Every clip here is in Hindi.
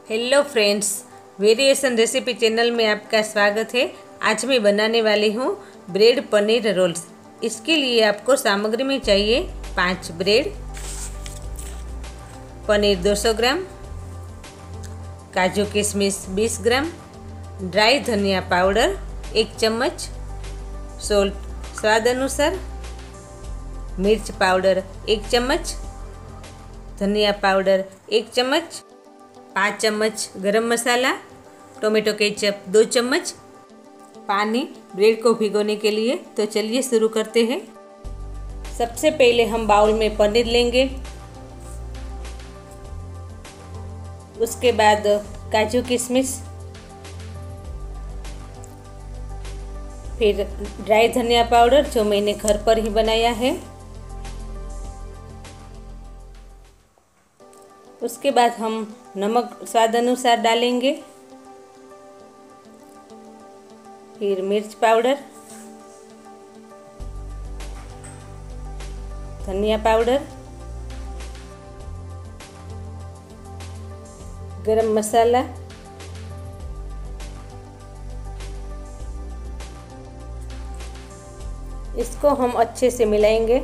Hello friends, variation recipe channel में आपका स्वागत है। आज मैं बनाने वाली हूँ ब्रेड पनीर रोल्स। इसके लिए आपको सामग्री में चाहिए 5 ब्रेड, पनीर 200 ग्राम, काजू किशमिश 20 ग्राम, ड्राई धनिया पाउडर 1 चम्मच, सोल्ट स्वाद अनुसार, मिर्च पाउडर 1 चम्मच, धनिया पाउडर 1 चम्मच, 5 चम्मच गरम मसाला, टोमेटो केचप 2 चम्मच, पानी ब्रेड को भिगोने के लिए। तो चलिए शुरू करते हैं। सबसे पहले हम बाउल में पनीर लेंगे, उसके बाद काजू किशमिश, फिर ड्राई धनिया पाउडर जो मैंने घर पर ही बनाया है, उसके बाद हम नमक स्वाद अनुसार डालेंगे, फिर मिर्च पाउडर, धनिया पाउडर, गरम मसाला, इसको हम अच्छे से मिलाएंगे।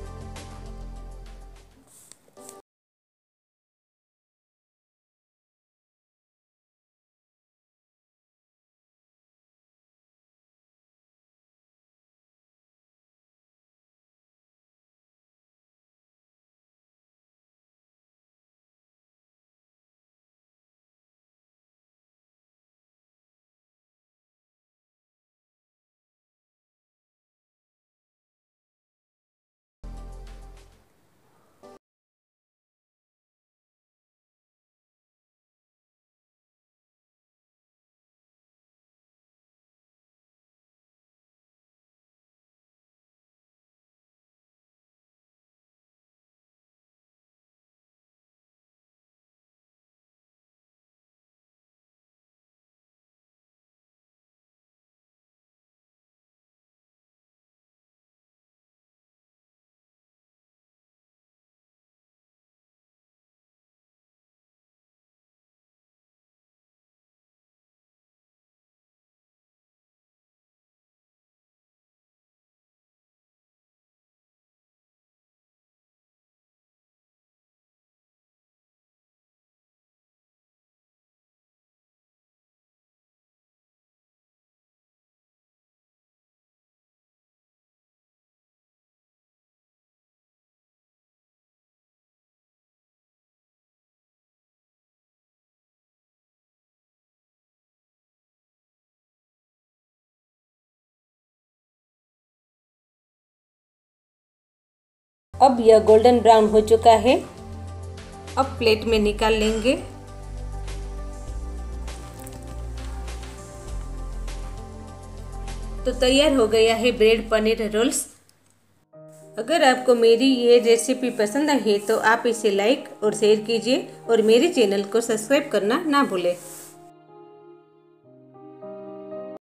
अब यह गोल्डन ब्राउन हो चुका है। अब प्लेट में निकाल लेंगे। तो तैयार हो गया है ब्रेड पनीर रोल्स। अगर आपको मेरी ये रेसिपी पसंद आई है तो आप इसे लाइक और शेयर कीजिए और मेरे चैनल को सब्सक्राइब करना ना भूलें।